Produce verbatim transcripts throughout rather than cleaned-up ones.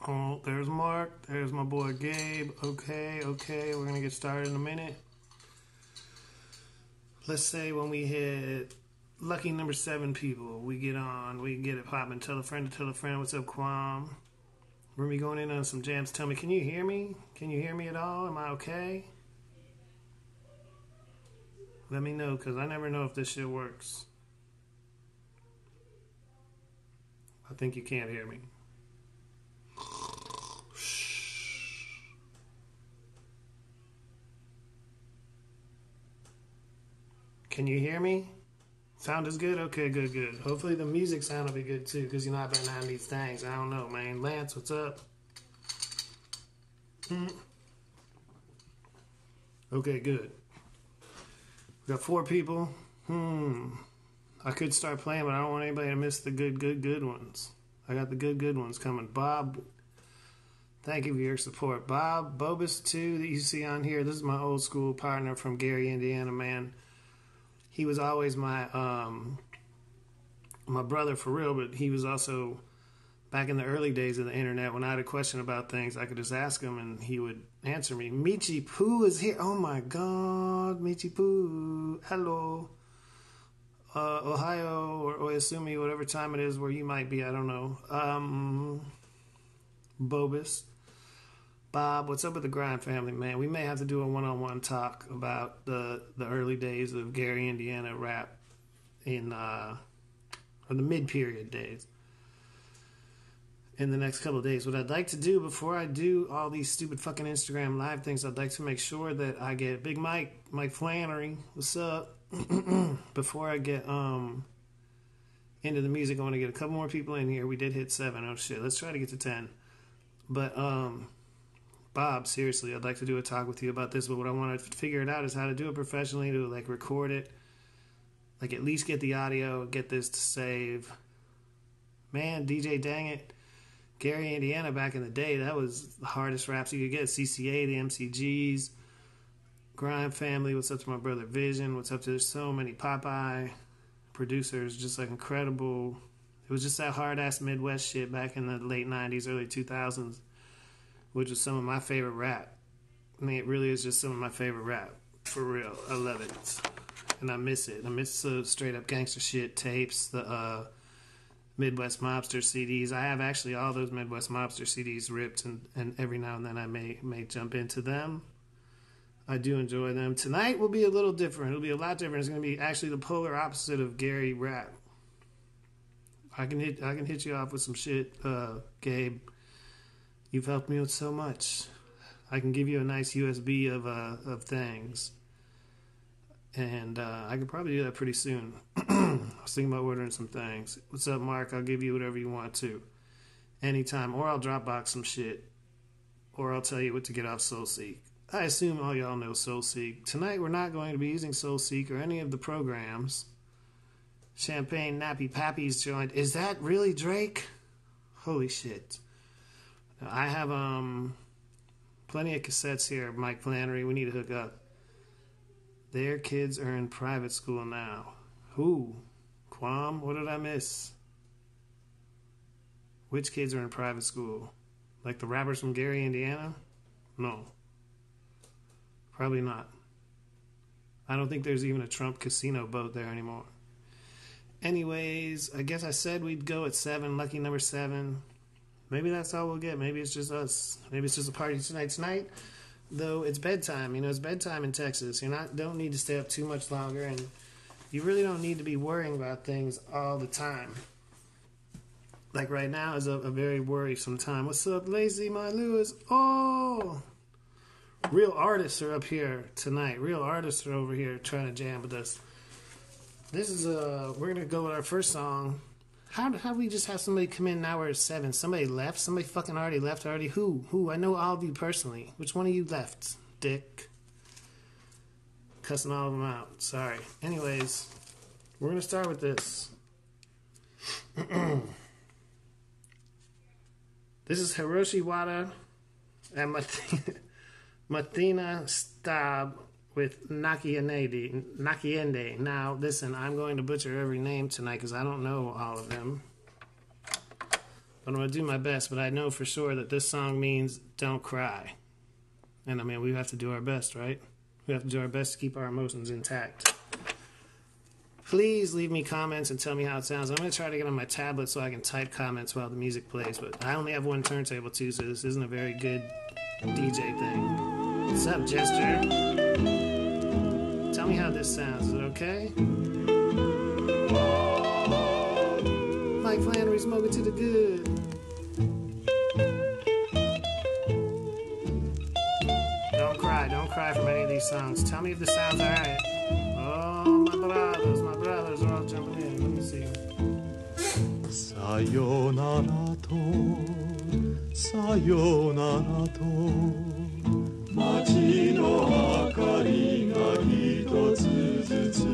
Oh, there's Mark. There's my boy Gabe. Okay, okay. We're going to get started in a minute. Let's say when we hit lucky number seven people, we get on, we get it popping. Tell a friend to tell a friend. What's up, Quam? We're going to be going in on some jams. Tell me, can you hear me? Can you hear me at all? Am I okay? Let me know, because I never know if this shit works. I think you can't hear me. Can you hear me? Sound is good? Okay, good, good. Hopefully the music sound will be good too, because you know I've been on these things. I don't know, man. Lance, what's up? Hmm. Okay, good. We got four people. Hmm. I could start playing, but I don't want anybody to miss the good, good, good ones. I got the good, good ones coming. Bob, thank you for your support. Bob, Bobus two that you see on here. This is my old school partner from Gary, Indiana, man. He was always my um, my brother for real, but he was also, back in the early days of the internet, when I had a question about things, I could just ask him and he would answer me. Michi Poo is here. Oh my God, Michi Poo. Hello. Uh, Ohio or Oyasumi, whatever time it is where you might be, I don't know. Um, Bobus. Bob, what's up with the Grind family, man? We may have to do a one-on-one talk about the the early days of Gary, Indiana rap in, uh, or the mid-period days in the next couple of days. What I'd like to do before I do all these stupid fucking Instagram live things, I'd like to make sure that I get Big Mike, Mike Flannery, what's up? Before I get um into the music, I want to get a couple more people in here. We did hit seven. Oh shit, let's try to get to ten. But um Bob, seriously, I'd like to do a talk with you about this, but what I want to figure it out is how to do it professionally, to like record it, like at least get the audio, get this to save. Man, D J Dang It, Gary, Indiana, back in the day, that was the hardest raps you could get. C C A, the M C Gs, Grind family, what's up to my brother Vision, what's up to, there's so many Popeye producers, just like incredible. It was just that hard-ass Midwest shit back in the late nineties, early two thousands. Which is some of my favorite rap. I mean, it really is just some of my favorite rap. For real. I love it. And I miss it. I miss the straight up gangster shit tapes, the uh, Midwest Mobster C Ds. I have actually all those Midwest Mobster C Ds ripped, and, and every now and then I may, may jump into them. I do enjoy them. Tonight will be a little different. It'll be a lot different. It's going to be actually the polar opposite of Gary rap. I can hit, I can hit you off with some shit, uh, Gabe. You've helped me with so much. I can give you a nice U S B of uh, of things. And uh, I could probably do that pretty soon. I was thinking about ordering some things. What's up, Mark? I'll give you whatever you want to. Anytime. Or I'll Dropbox some shit. Or I'll tell you what to get off SoulSeek. I assume all y'all know SoulSeek. Tonight we're not going to be using SoulSeek or any of the programs. Champagne Nappy Pappy's joined. Is that really Drake? Holy shit. I have um plenty of cassettes here, Mike Flannery. We need to hook up. Their kids are in private school now. Who? Quam? What did I miss? Which kids are in private school? Like the rappers from Gary, Indiana? No. Probably not. I don't think there's even a Trump casino boat there anymore. Anyways, I guess I said we'd go at seven, lucky number seven. Maybe that's all we'll get. Maybe it's just us. Maybe it's just a party tonight. Tonight, though, it's bedtime. You know, it's bedtime in Texas. You not don't need to stay up too much longer, and you really don't need to be worrying about things all the time. Like right now is a, a very worrisome time. What's up, Lazy My Lewis? Oh, real artists are up here tonight. Real artists are over here trying to jam with us. This is a. We're gonna go with our first song. How how do we just have somebody come in now we're at seven? Somebody left? Somebody fucking already left already? Who? Who? I know all of you personally. Which one of you left? Dick. Cussing all of them out. Sorry. Anyways, we're going to start with this. This is Hiroshi Wada and Mathina Stab with Nakiende. Nakiende. Now, listen, I'm going to butcher every name tonight because I don't know all of them. But I'm going to do my best. But I know for sure that this song means don't cry. And I mean, we have to do our best, right? We have to do our best to keep our emotions intact. Please leave me comments and tell me how it sounds. I'm going to try to get on my tablet so I can type comments while the music plays. But I only have one turntable too, so this isn't a very good D J thing. What's up, Jester? Tell me how this sounds. Is it okay? Mike Flannery smoking to the good. Don't cry. Don't cry from any of these songs. Tell me if this sounds alright. Oh, my brothers, my brothers are all jumping in. Let me see. Sayonara to, sayonara to. 街の明かりが一つずつ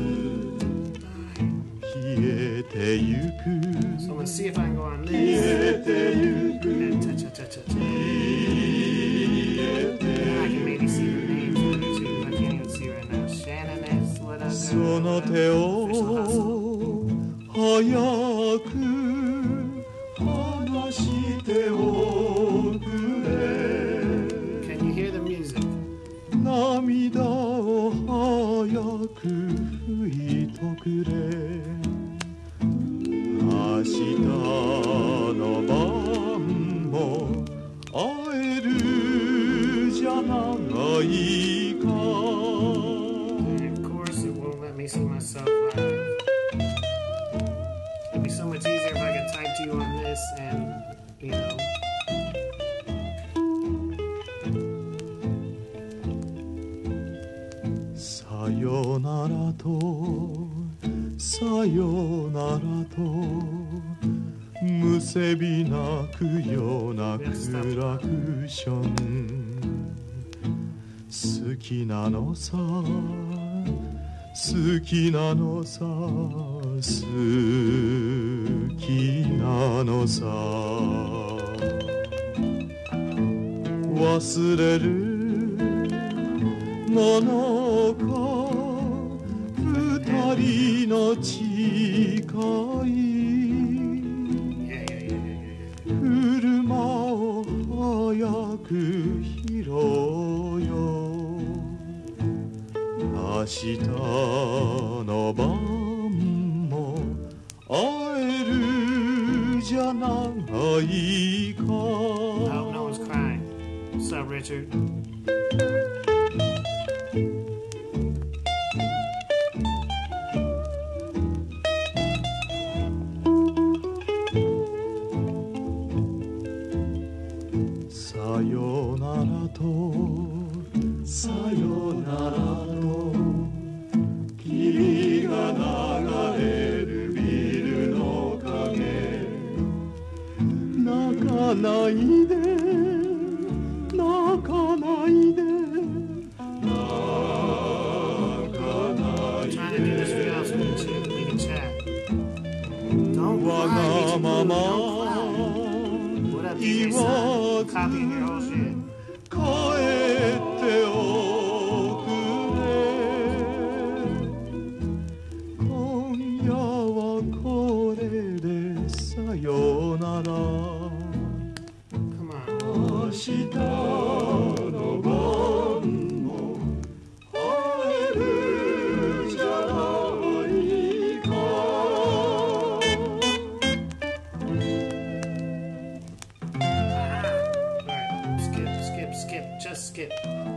消えてゆく So let's see if I can go on this. 消えてゆく And touch, touch, touch, touch. 消えて And I can maybe see the names of it too. I can't even see right now. Shannon is what I その手を早く離しておくれ Can you hear the music? 涙を早く拭いとくれ明日の晩も会えるじゃないか And of course it won't let me see myself live. It'd be so much easier if I could type to you on this and, you know. Sayonara to, sayonara to むせび泣くようなクラクション好きなのさ好きなのさ好きなのさ忘れるものか二人の誓い車を早く拾おうよ明日の晩も会えるじゃないか I hope no one's crying. What's up, Richard? Sayonara to, sayonara to 霧が流れるビルの影泣かないで泣かないで泣かないで Trying to do this for y'all so we can chat. We can chat. Don't Wa cry, ga Richard. ma ma Don't cry. What up, D J Son? Copying your whole shit. 帰っておくれ今夜はこれでさよなら Come on. 明日の晩も会えるじゃないか Alright, skip, skip, skip, just skip.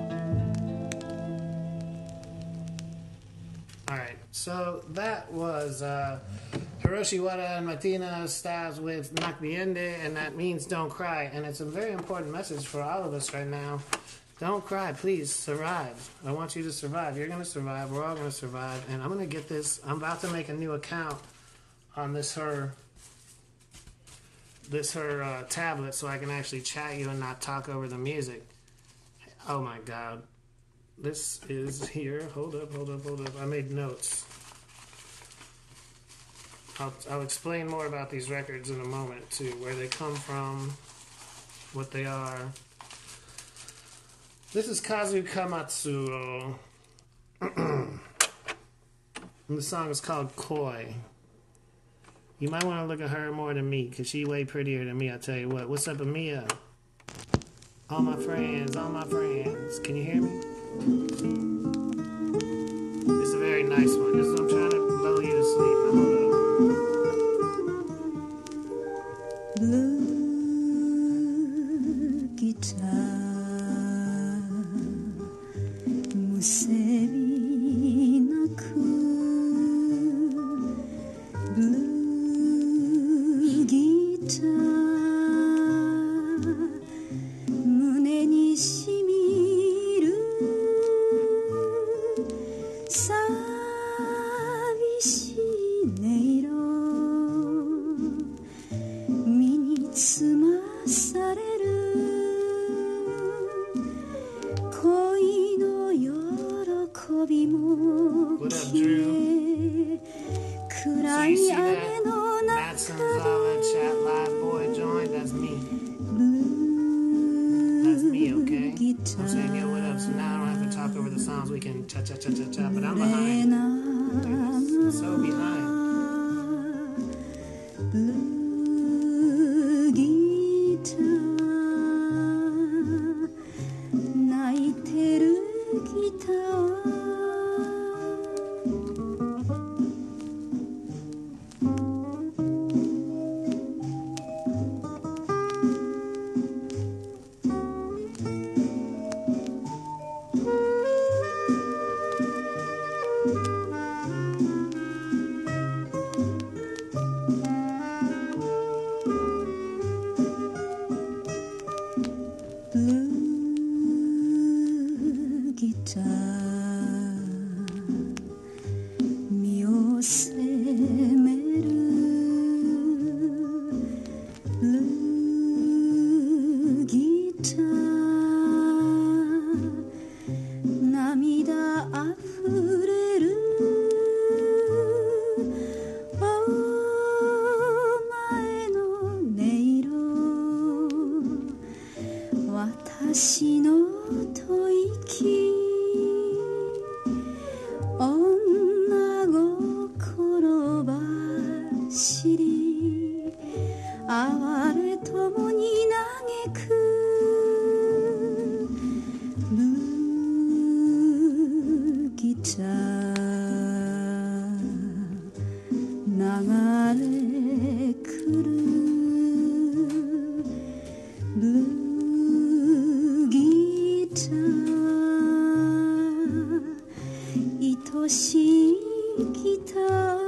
Alright, so that was uh, Hiroshi Wada and Martina Styles with Knock Me Ende, and that means don't cry. And it's a very important message for all of us right now. Don't cry, please, survive. I want you to survive. You're going to survive. We're all going to survive. And I'm going to get this. I'm about to make a new account on this her this her uh, tablet so I can actually chat you and not talk over the music. Oh my god. This is here. Hold up, hold up, hold up. I made notes. I'll, I'll explain more about these records in a moment too, where they come from, what they are. This is Kazu Kamatsuro. And the song is called Koi. You might want to look at her more than me, because she way prettier than me, I tell you what. What's up, Amia? All my friends, all my friends. Can you hear me? It's a very nice one. This is what I'm trying to lull you to sleep. Now, hold up. Blue guitar, musebi naku. Blue guitar,胸にしみる寂しい音色、身につまされる恋の喜びも消え、暗い雨の中で I'm saying, yo, what up? So now I don't have to talk over the songs. We can cha cha cha cha cha. But I'm behind. I'm so behind. Blue guitar, 泣いてるギター。Blue guitar, 身を責める Blue guitar, 涙あふれるお前の音色、私の吐息、女心走り、哀れともに嘆く Blue guitar、 流れ来る Blue guitar、 愛しいギター。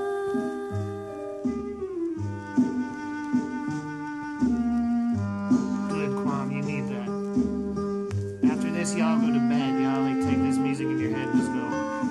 Good, Kwam, you need that. After this, y'all go to bed. Y'all like take this music in your head and just go.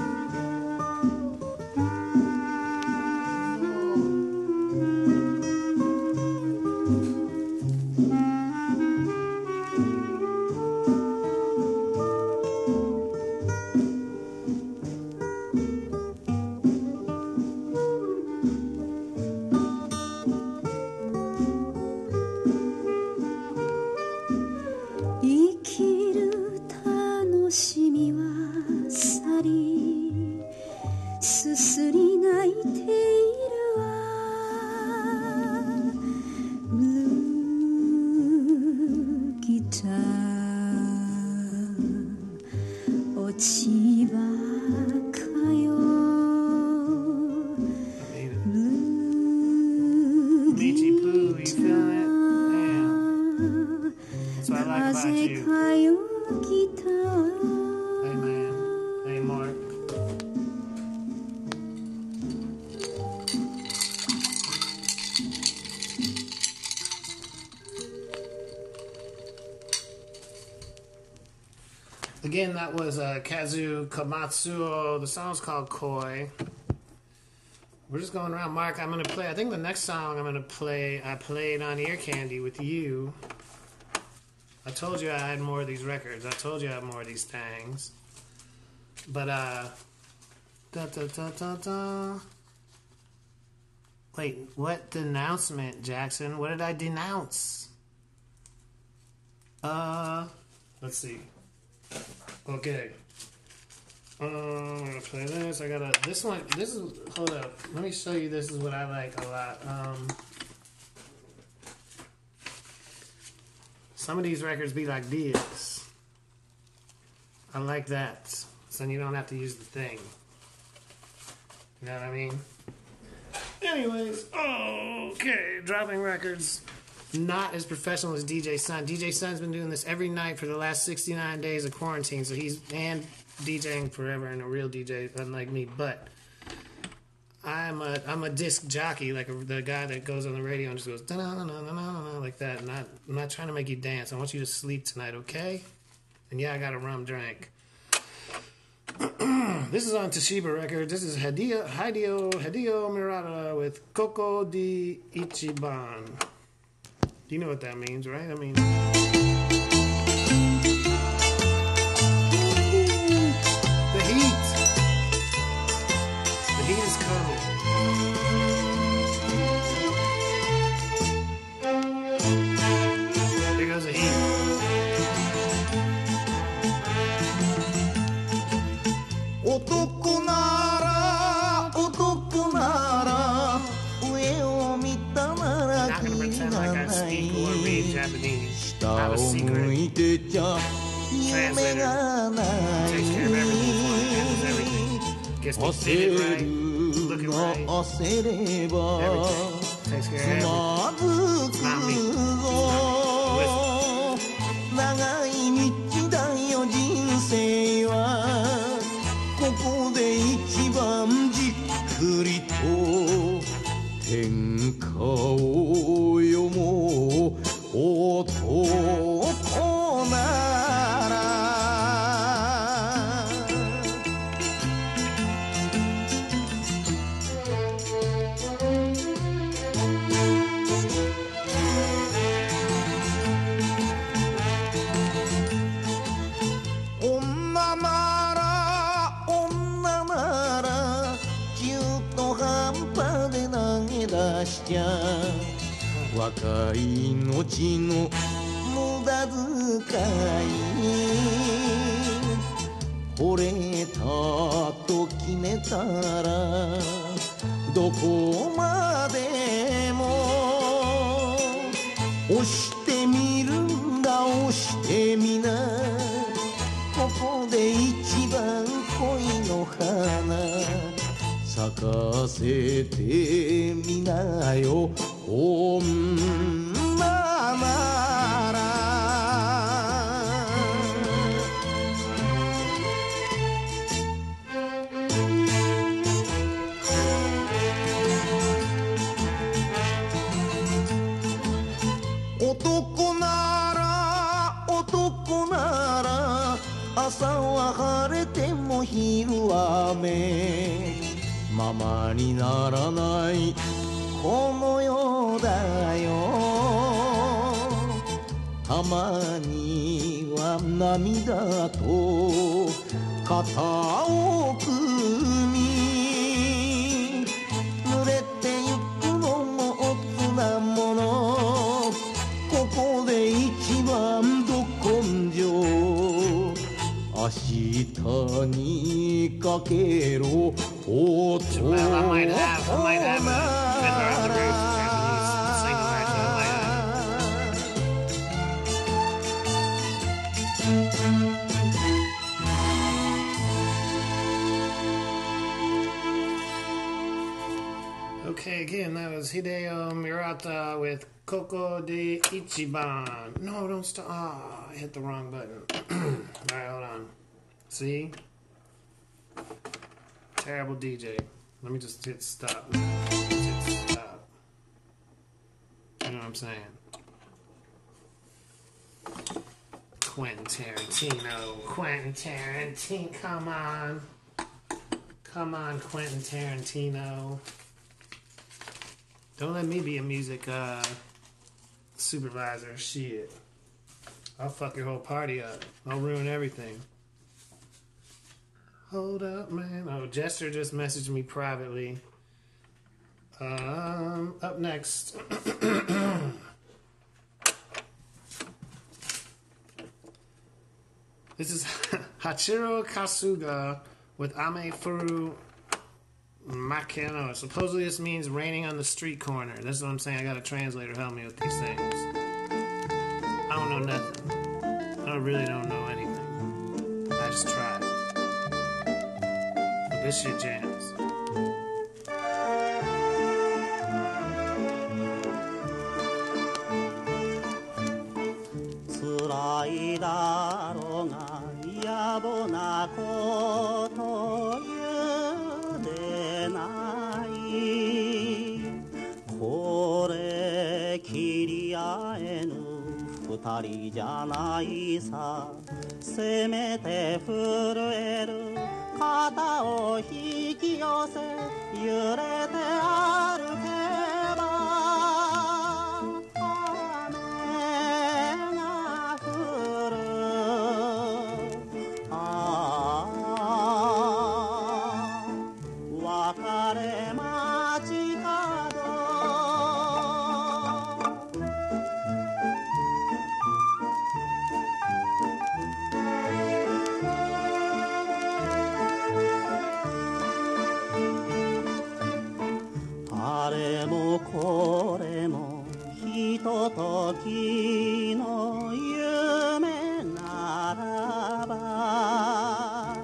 Again, that was uh, Kazu Komatsuo. The song's called Koi. We're just going around. Mark, I'm going to play, I think the next song I'm going to play, I played on Ear Candy with you. I told you I had more of these records. I told you I had more of these things. But, uh, da da da da da. Wait, what denouncement, Jackson? What did I denounce? Uh, let's see. Okay. Um, I'm gonna play this. I gotta. This one. This is. Hold up. Let me show you. This is what I like a lot. Um, some of these records be like this. I like that. So you don't have to use the thing. You know what I mean? Anyways, okay, dropping records. Not as professional as D J Sun. D J Sun's been doing this every night for the last sixty-nine days of quarantine, so he's and DJing forever and a real D J, unlike me. But I'm a I'm a disc jockey, like a, the guy that goes on the radio and just goes da na na na na na like that. And not I'm not trying to make you dance. I want you to sleep tonight, okay? And yeah, I got a rum drink. This is on Toshiba Records. This is Hideo Hideo Hideo Murata with Koko di Ichiban. You know what that means, right? I mean, the heat. The heat is coming. There goes the heat. Otoko nara, otoko nara, ue o mita nara Not gonna pretend like I speak or read Japanese. I have a 下を secret 向いてちゃ夢がな takes care of everything for me, handles everything. Gets me 焦 fitted right, る looking が right, 焦れば everything. Takes つ care of everything. まずく Not me. ぞ長い道だよ人生はここで一番じっくりと天下を読もう男なら女なら女なら中途半端で投げ出しちゃ若い命の無駄遣い惚れたと決めたらどこまでも押してみるんだ押してみなここで一番恋の花咲かせてみなよ女なら男なら男なら朝は晴れても昼は雨ママにならないこの世だよたまには涙と肩を組み濡れてゆくのもおつなものここで一番ど根性明日にかけろ男 Well, I might have, I might have a Fiddler on the Roof Japanese single actually. I might have. Okay, again, that was Hideo Murata with Koko de Ichiban. No, don't stop. Ah, I hit the wrong button. Alright, hold on. See? Terrible D J. Let me just hit stop. Just hit stop. You know what I'm saying? Quentin Tarantino. Quentin Tarantino. Come on. Come on, Quentin Tarantino. Don't let me be a music uh, supervisor. Shit. I'll fuck your whole party up. I'll ruin everything. Hold up, man. Oh, Jester just messaged me privately. Um, up next. This is Hachiro Kasuga with Ame Furu Makeno. Supposedly this means raining on the street corner. That's what I'm saying. I got a translator help me with these things. I don't know nothing. I really don't know anything. I just tried. But this shit jams. 辛いだろうが野暮なこと言うでないこれ切り合えぬ二人じゃないさせめて震える肩を引き寄せ揺れて歩けばこれもひとときの夢ならば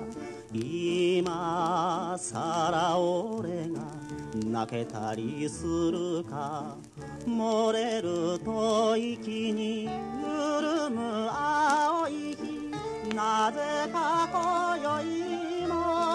今さら俺が泣けたりするか漏れる吐息に潤む青い日なぜか今宵も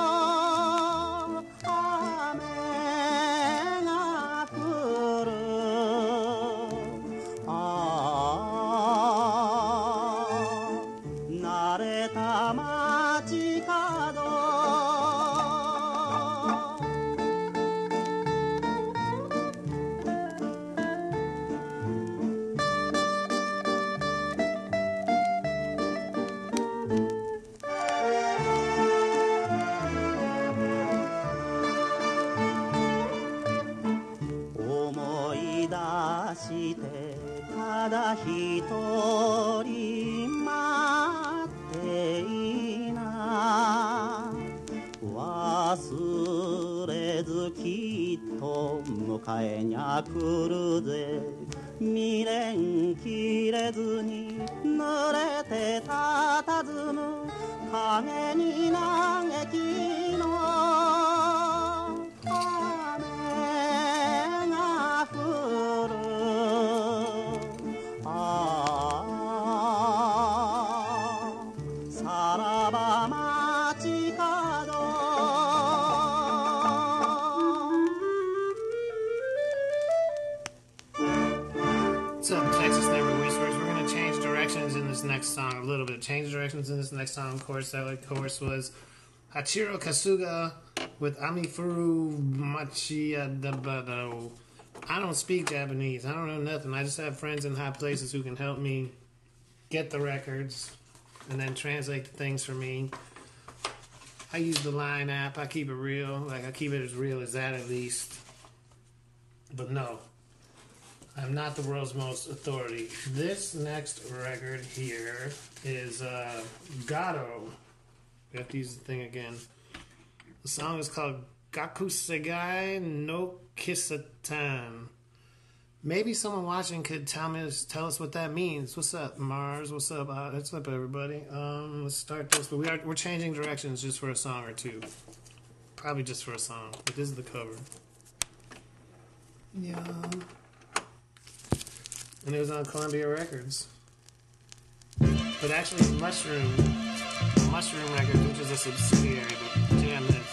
ただ一人待っていな忘れずきっと迎えにゃ来るぜ未練切れずに濡れて佇む影に嘆きの雨が降る What's up, Texas Neighborhood Whispers? We're going to change directions in this next song a little bit. Change directions in this next song. Of course, that like, course was Hachiro Kasuga with Amifuru Machiyadabado. I don't speak Japanese. I don't know nothing. I just have friends in high places who can help me get the records and then translate the things for me. I use the Line app. I keep it real. Like, I keep it as real as that at least. But no. I'm not the world's most authority. This next record here is uh, Gato. We have to use the thing again. The song is called Gakusegai no Kisatan. Maybe someone watching could tell me, tell us what that means. What's up, Mars? What's up? Uh, what's up, everybody? Um, let's start this. But we are we're changing directions just for a song or two. Probably just for a song. But this is the cover. Yeah. And it was on Columbia Records. But actually, Mushroom, Mushroom Records, which is a subsidiary, but jam this.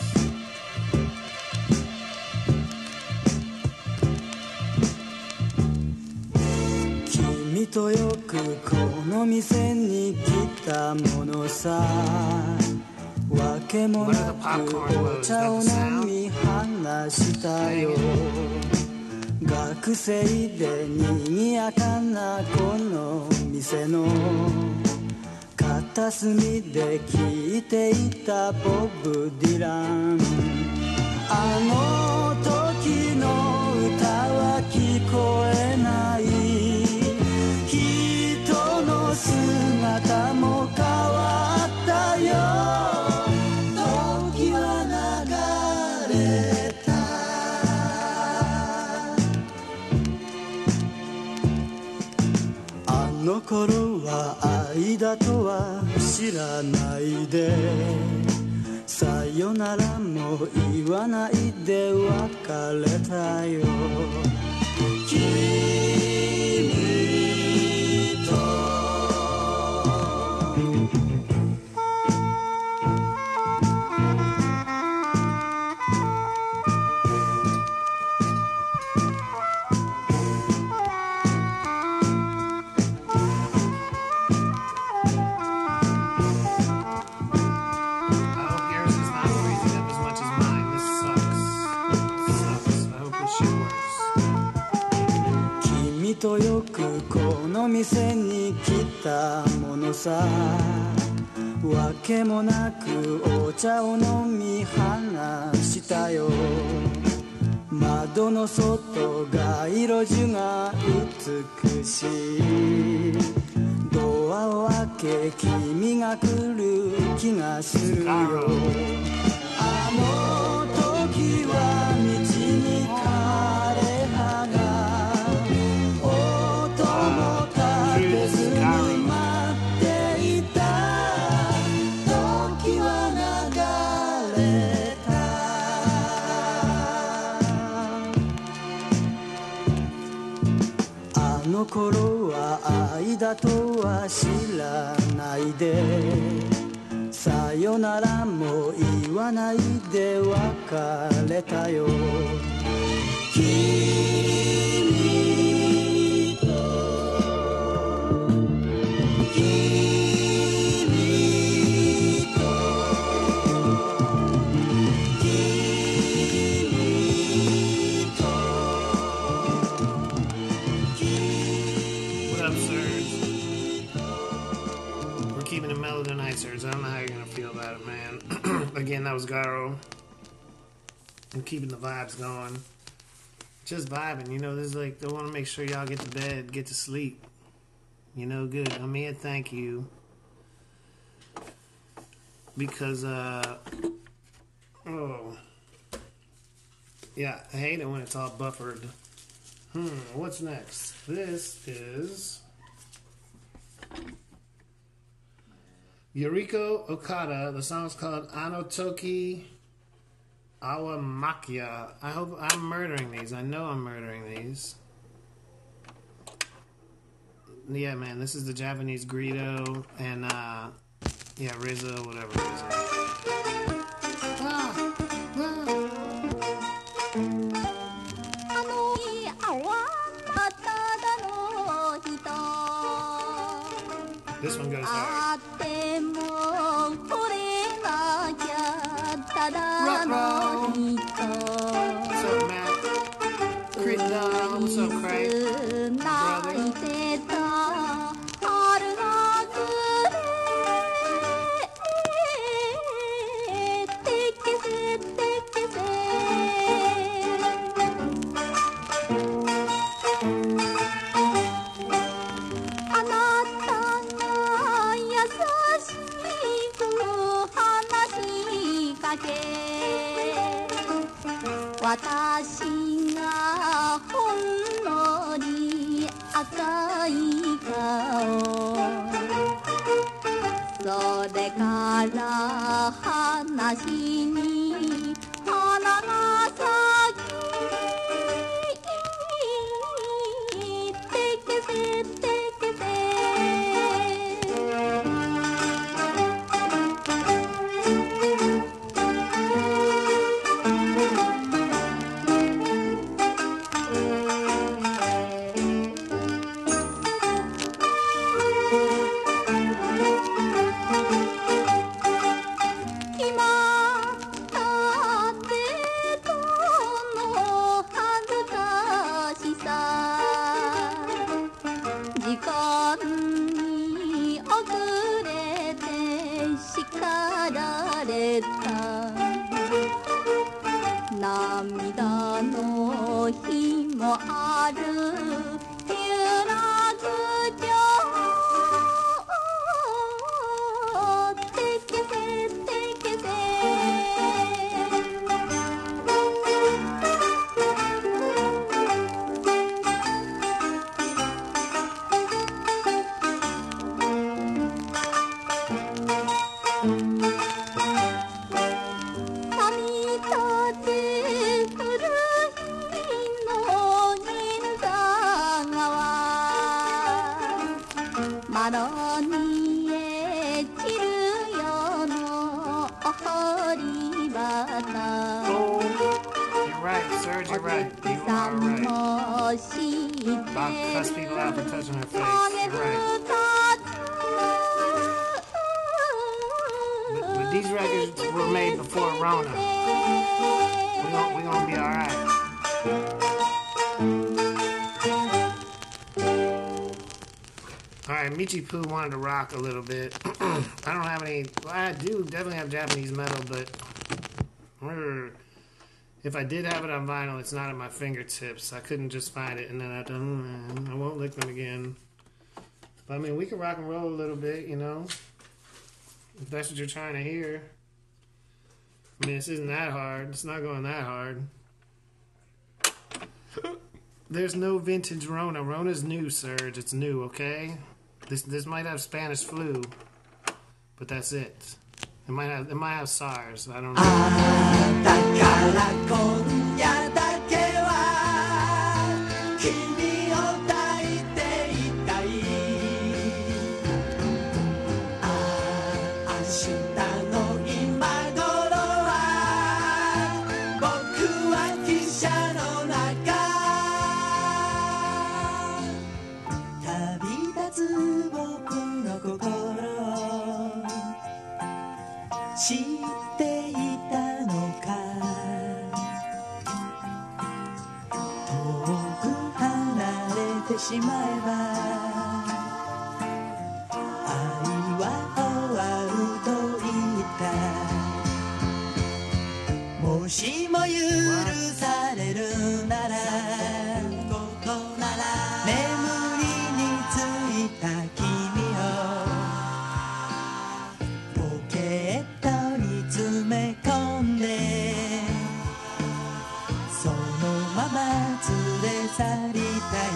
君とよくこの店に来たものさわけもなくお茶を飲み話したよ学生で賑やかなこの店の片隅で聴いていたボブ・ディランあの時の歌は聞こえない人の姿も変わったよ時はの頃は愛だとは知らないでさよならも言わないで別れたよ君ととよくこの店に来たものさわけもなくお茶を飲み話したよ窓の外街路樹が美しいドアを開け君が来る気がするよあの時は道に枯れ葉があの頃は愛だとは知らないでさよならも言わないで別れたよ君と君と Keeping it mellow tonight, sirs. I don't know how you're gonna feel about it, man. Again, that was Garo. I'm keeping the vibes going. Just vibing, you know. This is like, I want to make sure y'all get to bed, get to sleep. You know, good. I'm here, thank you. Because, uh, oh. Yeah, I hate it when it's all buffered. Hmm, what's next? This is Yuriko Okada. The song is called Anotoki Awamakia. I hope I'm murdering these. I know I'm murdering these. Yeah, man, this is the Japanese Greedo and, uh, yeah, Rizzo, whatever Rizzo. Ah, ah. This one goes hard. Ruh-roh. What's up, Matt? Crit Dog. What's up, Craig? Brother. 窓にえ散るよの堀端 Oh, you're right, Serge, you're right. You are right. Bob cuss people out for touching her face. You're right. But, but these records were made before Rona. We're gonna, we gonna be alright. Alright, Michi Poo wanted to rock a little bit. I don't have any... Well, I do definitely have Japanese metal, but... If I did have it on vinyl, it's not at my fingertips. I couldn't just find it, and then I don't... I won't lick them again. But, I mean, we can rock and roll a little bit, you know? If that's what you're trying to hear. I mean, this isn't that hard. It's not going that hard. There's no vintage Rona. Rona's new, Serge. It's new, okay? This this might have Spanish flu, but that's it. It might have it might have SARS. I don't know. しまえば愛は終わると言ったもしも許されるなら眠りについた君をポケットに詰め込んでそのまま連れ去りたい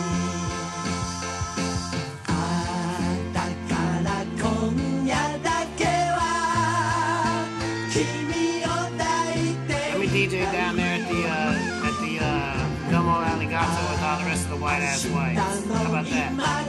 D J down there at the uh, at the uh, Domo Aligato with all the rest of the white ass whites. How about that?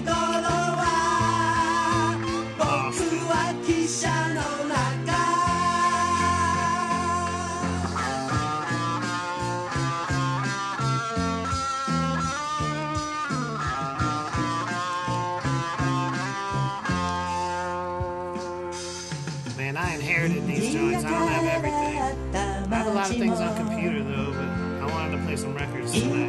Man, I inherited these joints. I don't have everything. I have a lot of things on computer though, but I wanted to play some records tonight.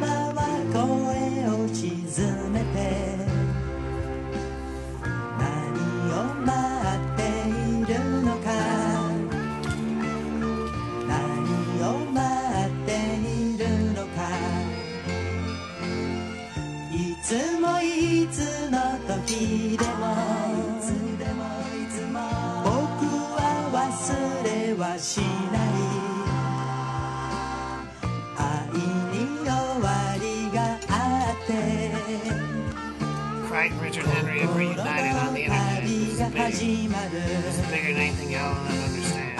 Crichton, Richard Henry have reunited on the internet. This is big. This is bigger than anything y'all will ever understand.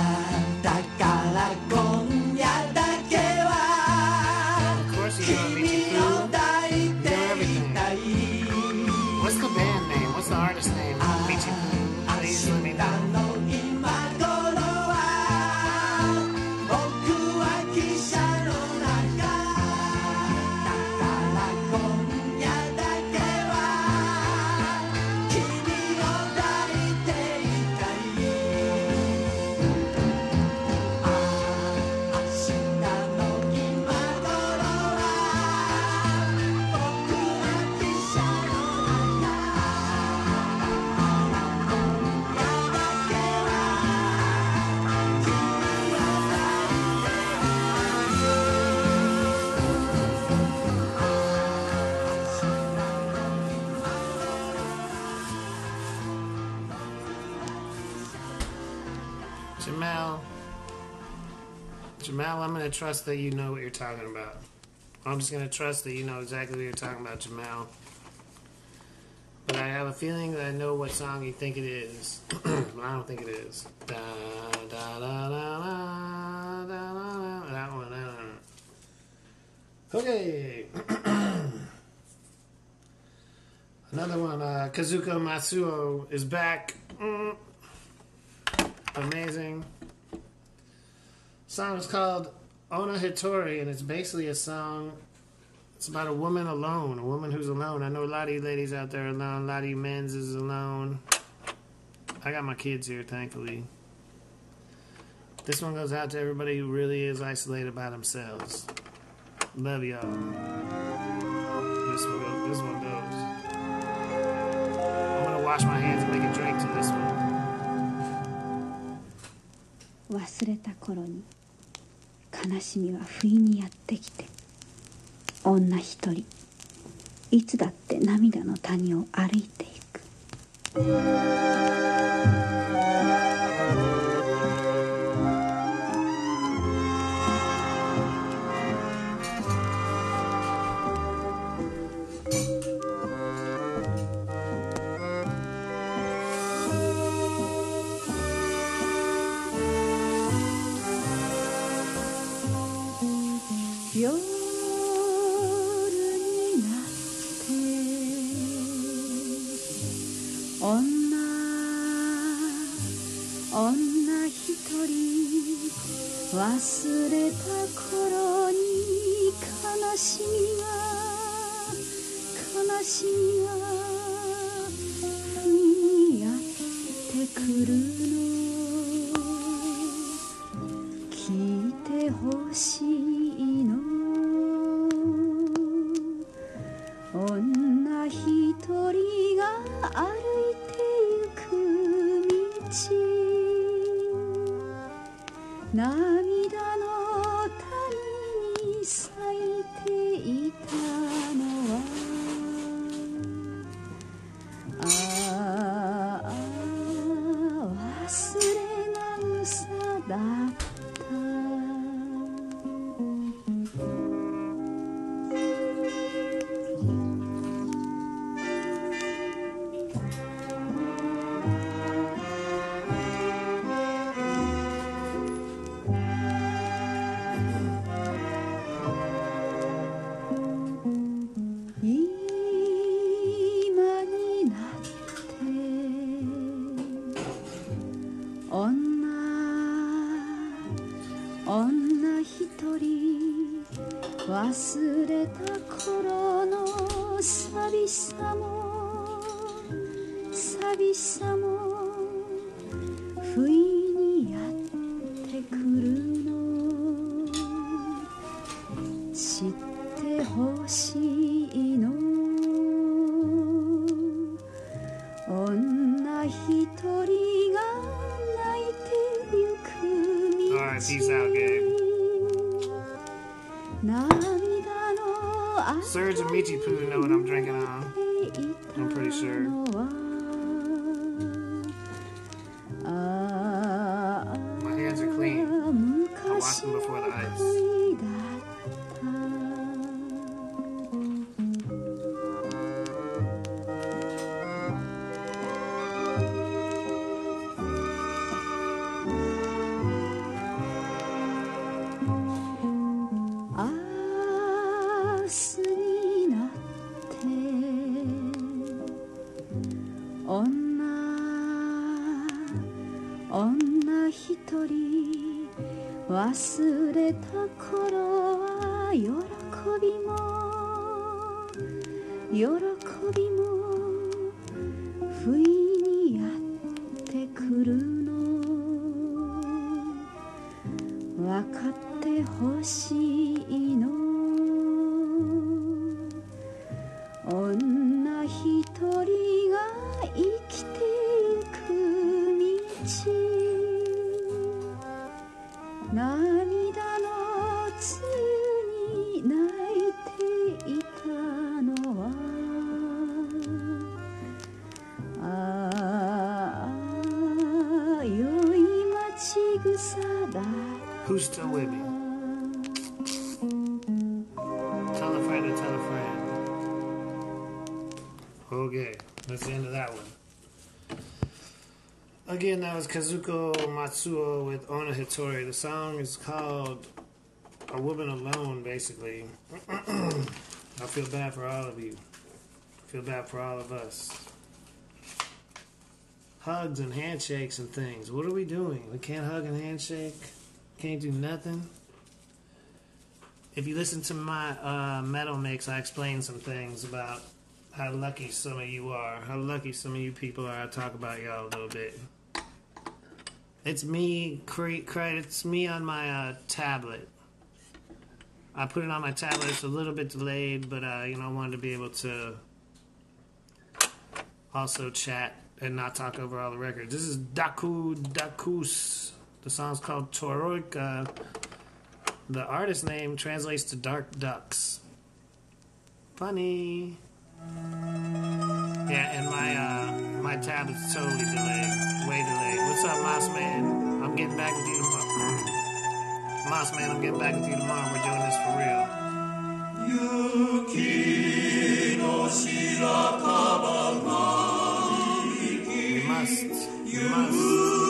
Of course you know Michi Poo. You know everything. What's the band name? What's the artist name? Michi Poo. Please let me know. Jamal, Jamal, I'm going to trust that you know what you're talking about. I'm just going to trust that you know exactly what you're talking about, Jamal. But I have a feeling that I know what song you think it is. But I don't think it is. Da, da, da, da, da, da, da, that one, that one. Okay. Another one, uh, Kazuko Matsuo is back. Mm. Amazing. The song is called Ona Hitori, and it's basically a song. It's about a woman alone, a woman who's alone. I know a lot of you ladies out there are alone, a lot of you men's is alone. I got my kids here, thankfully. This one goes out to everybody who really is isolated by themselves. Love y'all. This one goes. This one goes. I'm gonna wash my hands and make a drink to this one. 忘れた頃に悲しみは不意にやってきて、女一人いつだって涙の谷を歩いていく。夜になって女女一人忘れた頃に悲しみが悲しみが不意にやってくるの聞いてほしいの女一人が歩いてゆく道涙の谷に咲いていたのはああ忘れ草だった女一人忘れた頃の寂しさも寂しさも不意にやってくるの知ってほしいの女一人が泣いてゆく道 Alright, peace out, Gabe. Surge and Michi Poo know what I'm drinking on. I'm pretty sure. My hands are clean. I washed them before the ice. Onna hitori wasureta koro wa yorokobi mo yorokobi mo fui ni yatte kuru no wakatte hoshii no onna hitori ga ikite yuku道涙のつに泣いていたのはああ良い町草だ Who's still with me? Tell a friend to tell a friend. Okay, that's the end of that one. Again, that was Kazuko Matsuo with Ona Hitori. The song is called A Woman Alone, basically. I feel bad for all of you. Feel bad for all of us. Hugs and handshakes and things. What are we doing? We can't hug and handshake. Can't do nothing. If you listen to my uh, metal mix, I explain some things about how lucky some of you are. How lucky some of you people are. I talk about y'all a little bit. It's me, cre- it's me on my uh, tablet. I put it on my tablet. It's a little bit delayed, but uh, you know, I wanted to be able to also chat and not talk over all the records. This is Daku Dakus. The song's called Toroika. The artist name translates to Dark Ducks. Funny. Yeah, and my uh, my tablet's totally delayed. Way delayed. What's up, Moss Man? I'm getting back with you tomorrow. Moss Man, I'm getting back with you tomorrow. We're doing this for real. Yuki no We must. We must.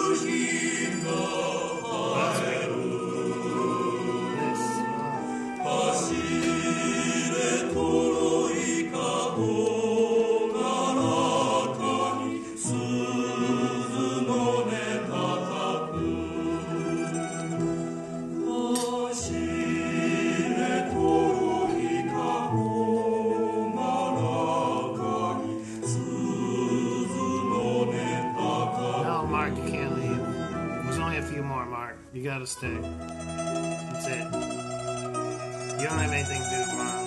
You gotta stay. That's it. You don't have anything to do tomorrow.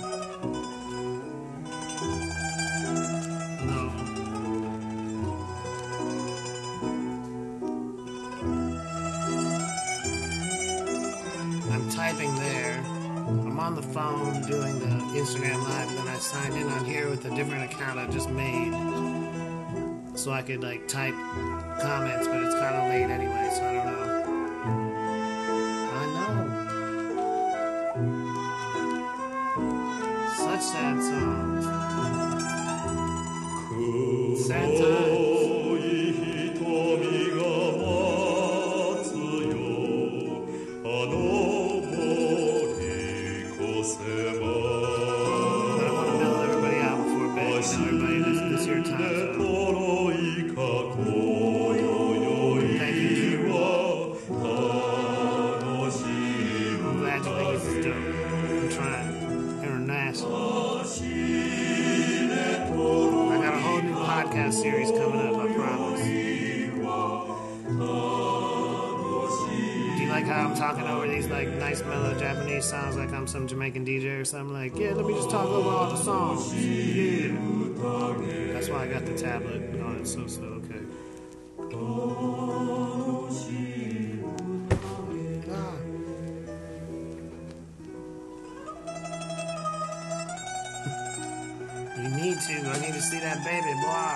No. I'm typing there. I'm on the phone doing the Instagram Live, and then I signed in on here with a different account I just made. So I could like type comments, but it's kind of late anyway, so I don't know. Sad songs. Sad times. I don't want to mill everybody out before bed. You know, everybody, this, this is your time zone. Thank you. I'm glad you think this is dope. I'm trying. International. I got a whole new podcast series coming up, I promise. Do you like how I'm talking over these like nice mellow Japanese songs like I'm some Jamaican D J or something? Like, yeah, let me just talk over all the songs. Yeah. That's why I got the tablet on it so slow, okay. You need to. I need to see that baby, boy.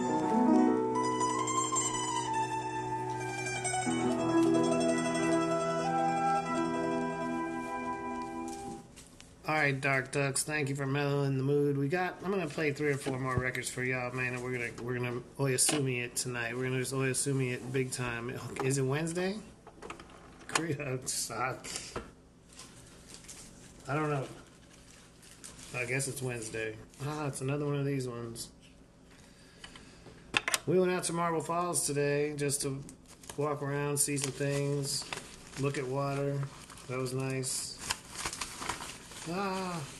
All right, Dark Ducks. Thank you for mellowing the mood. We got. I'm gonna play three or four more records for y'all, man. And we're gonna we're gonna Oyasumi it tonight. We're gonna just Oyasumi it big time. Is it Wednesday? Korea sucks. I don't know. I guess it's Wednesday. Ah, it's another one of these ones. We went out to Marble Falls today just to walk around, see some things, look at water. That was nice. Ah.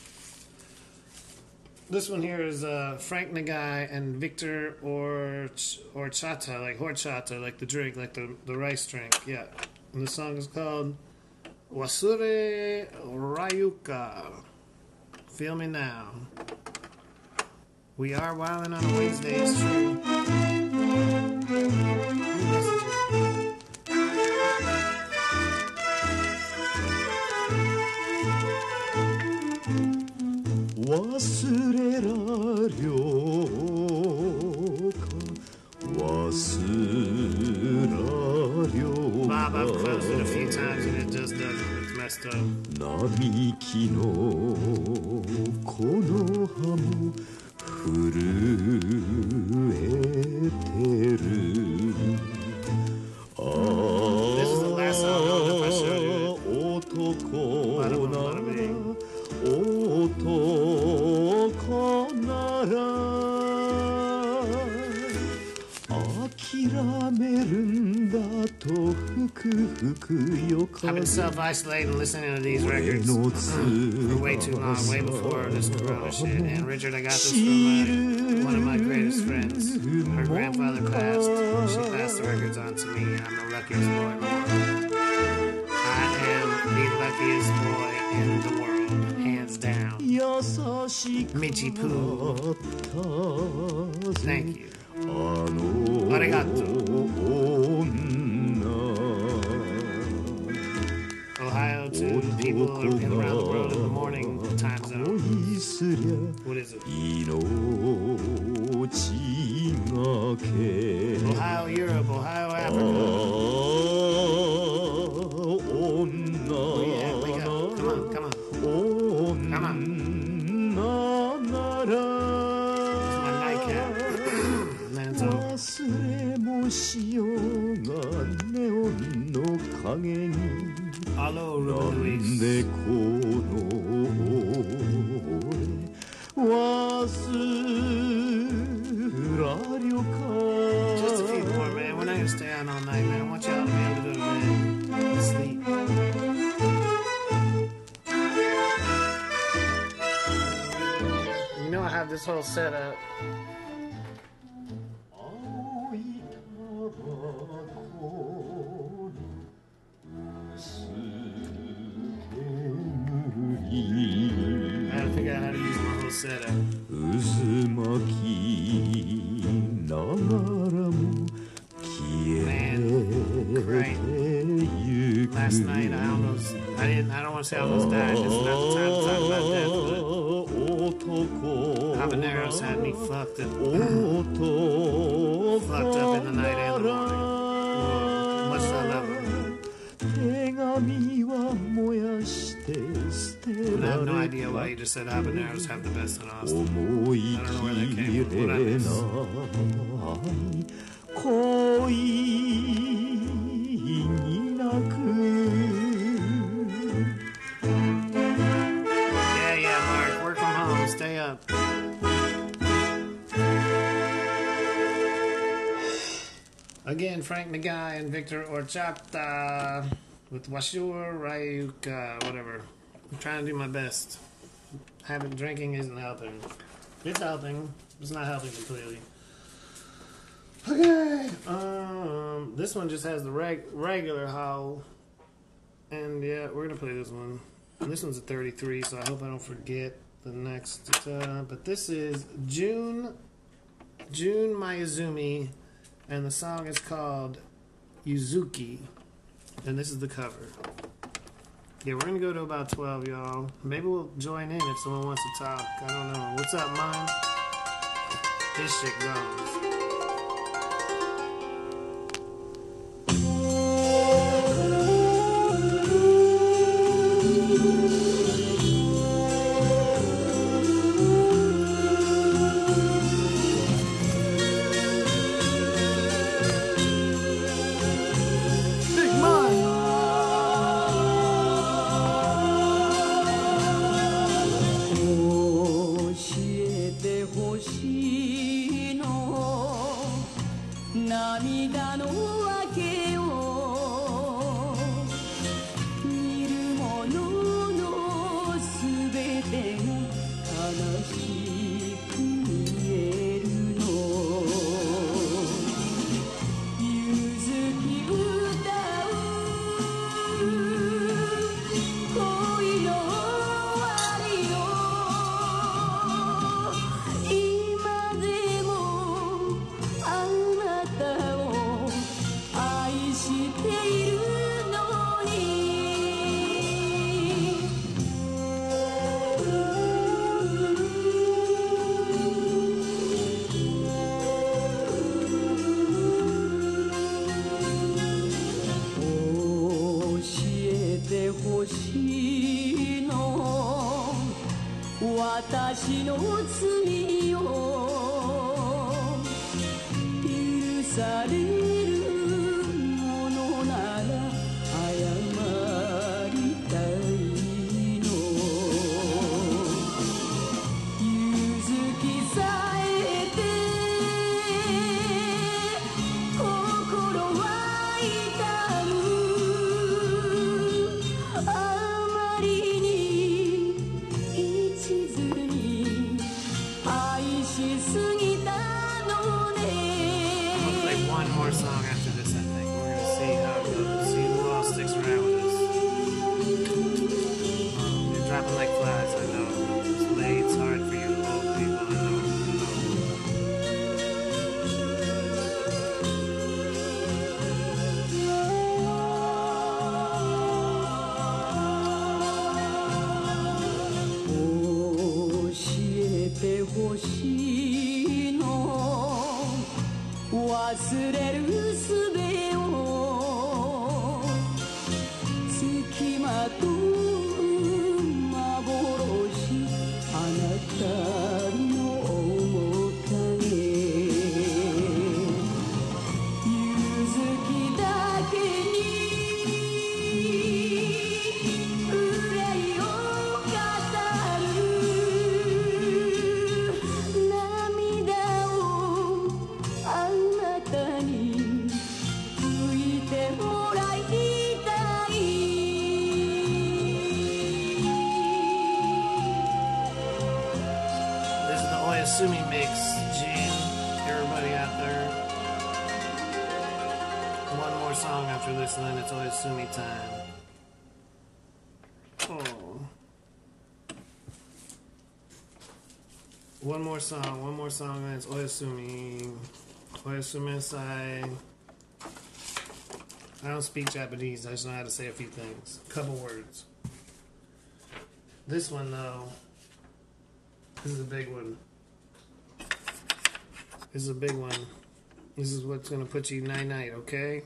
This one here is uh, Frank Nagai and Victor or Horchata, like horchata, like the drink, like the, the rice drink. Yeah. And the song is called Wasure Rayuka. Feel me now. We are wildin' on a Wednesday, it's true. Bob, I've closed it a few times and it just doesn't. It's messed up. 並木の木の葉も震えてる This is the last song I don't know if I showed you it. 男なら男なら I've been self-isolating listening to these records for way too long, way before this corona shit. And Richard, I got this from my, one of my greatest friends. Her grandfather passed. She passed the records on to me. I'm the luckiest boy in the world. I am the luckiest boy in the world, hands down. Michi Poo. Thank you. Arigato. Ohio to people around the world in the morning time zone. What is it? Ohio, Europe, Ohio, Africa. Oh yeah, wake up. Come on, come on. Come on. It's my nightcap. Then it's over. Hello, Ruben Luis. Just a few more, man. We're not gonna stay out all night, man. I want y'all to be able to go to bed and sleep. You know I have this whole setup. I gotta figure out how to use my whole setup. Man, right. Last night I almost, I didn't, I don't want to say I almost died. This is not the time to talk about that, but habaneros had me fucked up, fucked up in the night and the morning. Much I love them. And I have no idea why you just said habaneros have the best in Austin. I don't know where that came from. What I missed. Yeah, yeah, Mark. Work from home. Stay up. Again, Frank Nagai and Victor Orchata with Washur Rayuka, whatever. I'm trying to do my best. Having drinking isn't helping. It's helping. It's not helping completely. Okay. Um, this one just has the reg- regular howl. And yeah, we're gonna play this one. And this one's a thirty-three, so I hope I don't forget the next. Uh, but this is June, June Mayuzumi, and the song is called Yuzuki. And this is the cover. Yeah, we're gonna go to about twelve, y'all. Maybe we'll join in if someone wants to talk. I don't know. What's up, Mom? This shit goes. 涙の訳を見るもののすべてが悲しく見えるのゆずき歌う恋の終わりを今でもあなたを愛しているのに教えてほしいの私の罪を許されるものなら謝りたいのゆずきさえて心は痛む愛しすぎたのね I'm gonna play one more song after this, I think. We're gonna see how it goes. See who all sticks around with us. Um, you're dropping like flies, I know. It's late, it's hard for you old people, I know. I know. 教えてほしいの忘れる術をつきまとう幻あなたの面影夕月だけに憂いを語る涙をあなたに拭いてもらいたい This is the Oyasumi mix, Gene. Everybody out there. One more song after this, and then it's Oyasumi time. Oh. One more song, one more song, and it's Oyasumi. Oyasumi Sai. I don't speak Japanese, I just know how to say a few things. A couple words. This one, though, this is a big one. This is a big one. This is what's gonna put you night night, okay?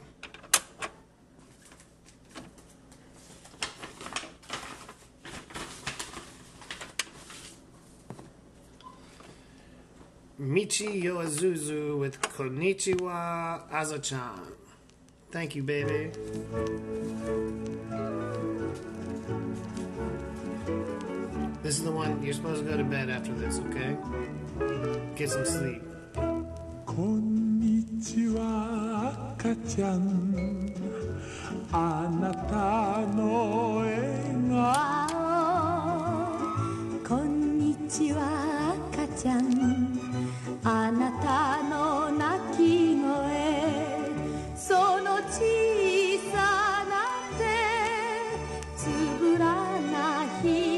Michi Yoazuzu with Konnichiwa Azachan. Thank you, baby. This is the one you're supposed to go to bed after this, okay? Get some sleep. こんにちは赤ちゃんあなたの笑顔こんにちは赤ちゃんあなたの泣き声その小さな手つぶらな瞳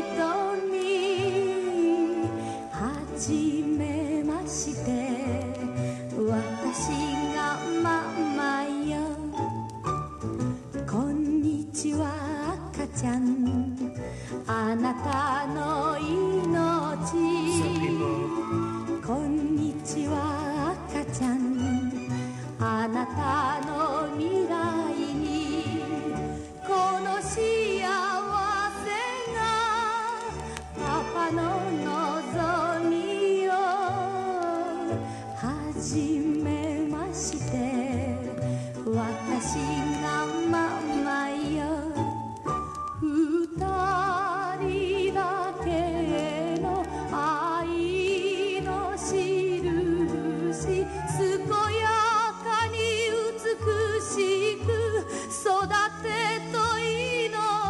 はじめまして私がママよこんにちは赤ちゃんあなたの命 Some people こんにちは赤ちゃんあなたの未来にこの幸せがパパの望みよはじめまして私がママよ二人だけの愛の印健やかに美しく育てと祈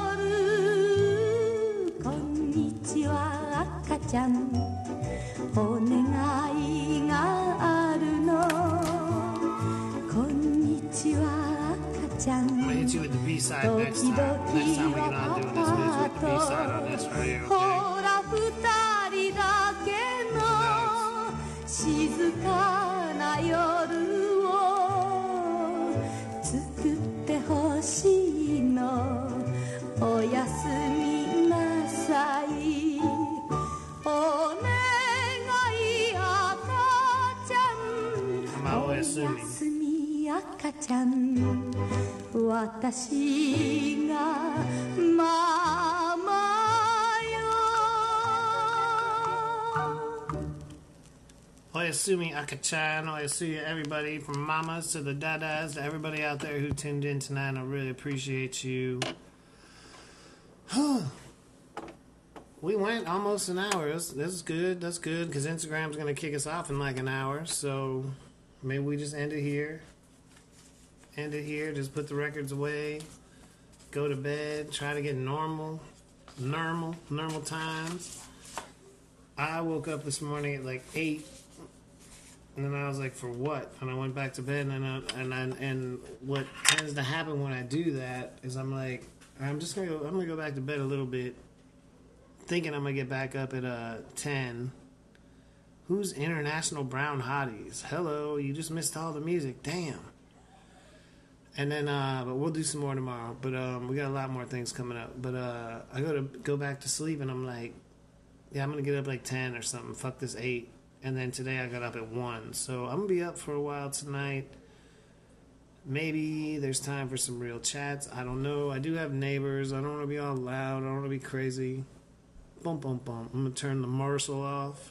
るこんにちは赤ちゃんお願いがあるのこんにちは赤ちゃん I'm gonna hit you with the B-side next time. Next time we get on doing this, I'm gonna hit you with the B-side on this right here, ほ okay? ら二人だけの静かな夜を作ってほしいのおやすみなさいお願い赤ちゃん I'm out おや Oyasumi. すみ赤ちゃん私がママよ Oyasumi Akachan, Oyasumi everybody, from mamas to the dadas, to everybody out there who tuned in tonight. I really appreciate you. We went almost an hour. That's, that's good. That's good because Instagram's going to kick us off in like an hour. So maybe we just end it here. End it here. Just put the records away. Go to bed. Try to get normal, normal, normal times. I woke up this morning at like eight, and then I was like, "For what?" And I went back to bed, and I, and I, and what tends to happen when I do that is I'm like, I'm just gonna go, I'm gonna go back to bed a little bit, thinking I'm gonna get back up at uh ten. Who's International Brown Hotties? Hello, you just missed all the music. Damn. And then, uh, but we'll do some more tomorrow. But um, we got a lot more things coming up. But uh, I go to go back to sleep, and I'm like, yeah, I'm gonna get up like ten or something. Fuck this eight. And then today I got up at one, so I'm gonna be up for a while tonight. Maybe there's time for some real chats. I don't know. I do have neighbors. I don't want to be all loud. I don't want to be crazy. Bum bum bum. I'm gonna turn the Marshall off.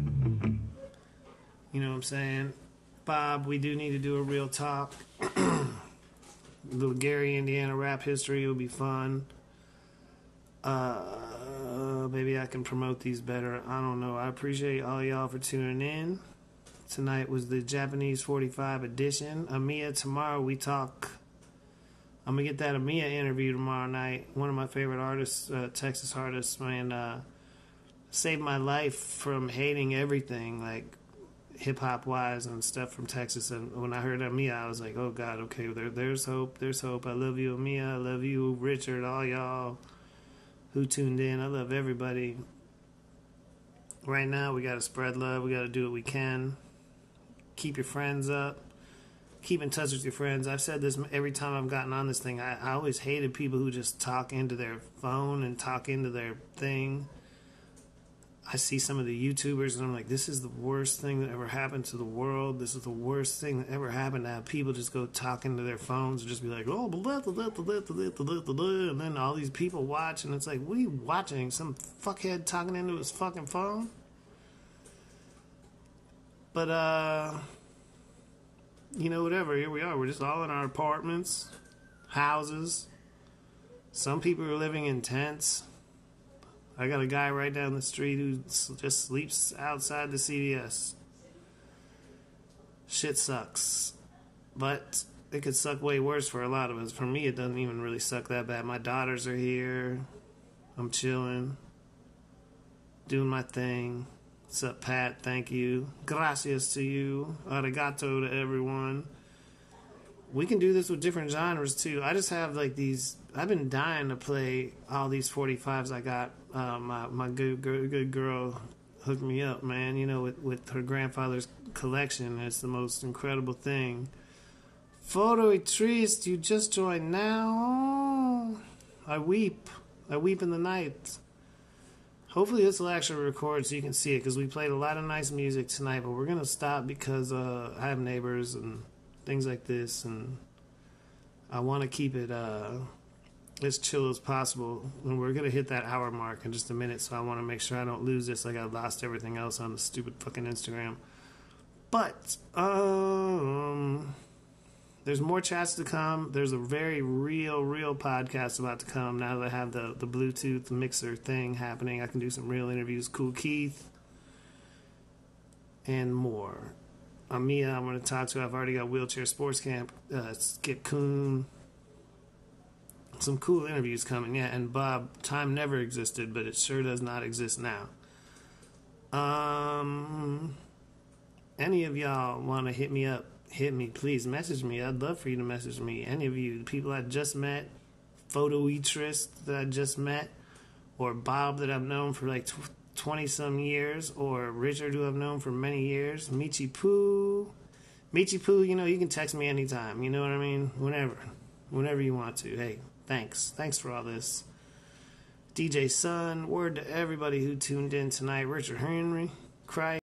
You know what I'm saying? Bob, we do need to do a real talk. A little Gary, Indiana rap history will be fun. Uh, maybe I can promote these better. I don't know. I appreciate all y'all for tuning in. Tonight was the Japanese forty-five edition. Amiya, tomorrow we talk. I'm going to get that Amiya interview tomorrow night. One of my favorite artists, uh, Texas artists, man. Uh, saved my life from hating everything, like hip-hop wise and stuff from Texas. And when I heard Amiya, I was like, oh God, okay, there, there's hope, there's hope. I love you, Amiya. I love you, Richard, all y'all who tuned in. I love everybody. Right now, we got to spread love. We got to do what we can. Keep your friends up. Keep in touch with your friends. I've said this every time I've gotten on this thing. I, I always hated people who just talk into their phone and talk into their thing. I see some of the YouTubers and I'm like, this is the worst thing that ever happened to the world. This is the worst thing that ever happened to have people just go talk into their phones and just be like, oh, blah, blah, blah, blah, blah, blah, blah, blah, and then all these people watch and it's like, what are you watching? Some fuckhead talking into his fucking phone? But, uh, you know, whatever, here we are. We're just all in our apartments, houses. Some people are living in tents. I got a guy right down the street who just sleeps outside the C V S. Shit sucks. But it could suck way worse for a lot of us. For me, it doesn't even really suck that bad. My daughters are here. I'm chilling. Doing my thing. What's up, Pat? Thank you. Gracias to you. Arigato to everyone. We can do this with different genres, too. I just have, like, these... I've been dying to play all these forty-fives I got. Uh, my my good, good good girl hooked me up, man, you know, with, with her grandfather's collection. It's the most incredible thing. Photo triste, you just joined now. I weep. I weep in the night. Hopefully this will actually record so you can see it, because we played a lot of nice music tonight, but we're going to stop because uh, I have neighbors and things like this, and I want to keep it uh, as chill as possible. And we're going to hit that hour mark in just a minute, so I want to make sure I don't lose this like I lost everything else on the stupid fucking Instagram. But, um... there's more chats to come. There's a very real, real podcast about to come now that I have the, the Bluetooth mixer thing happening. I can do some real interviews. Cool Keith. And more. Amiya, I'm going to talk to. I've already got Wheelchair Sports Camp. Uh, Skip Coon. Some cool interviews coming. Yeah, and Bob, time never existed, but it sure does not exist now. Um, any of y'all want to hit me up? Hit me, please. Message me. I'd love for you to message me. Any of you, the people I just met, Photoetrist that I just met, or Bob that I've known for like twenty-some years, or Richard who I've known for many years, Michi Poo. Michi Poo, you know, you can text me anytime. You know what I mean? Whenever. Whenever you want to. Hey, thanks. Thanks for all this. D J Sun, word to everybody who tuned in tonight. Richard Henry, Christ.